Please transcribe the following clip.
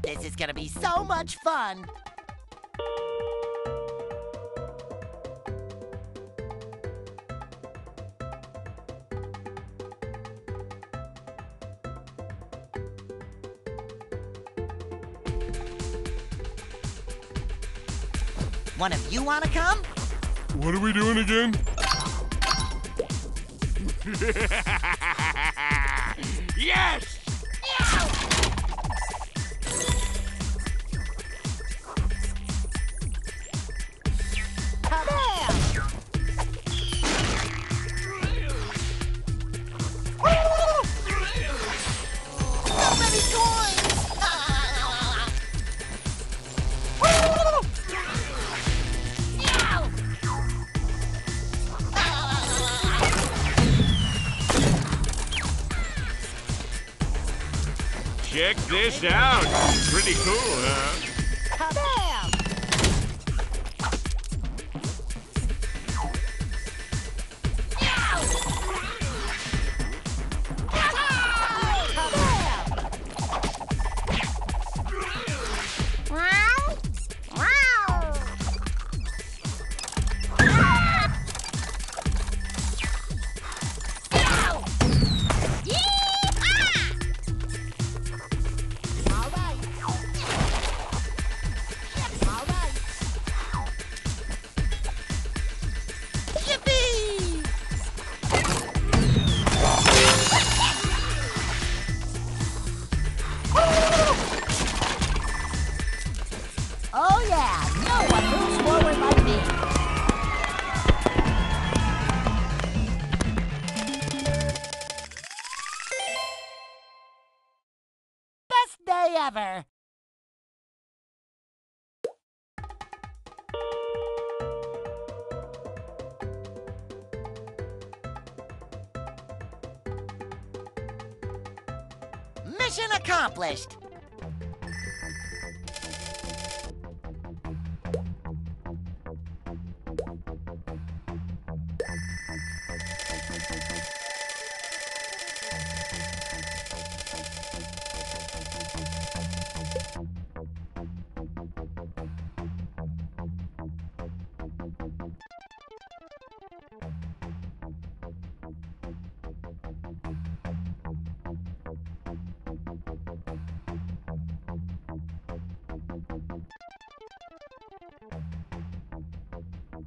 This is gonna be so much fun. One of you wanna come? What are we doing again? Yes! So many coins! Check this out. Pretty cool, huh? Kabam! Oh yeah, no one moves forward like me. Best day ever. Mission accomplished.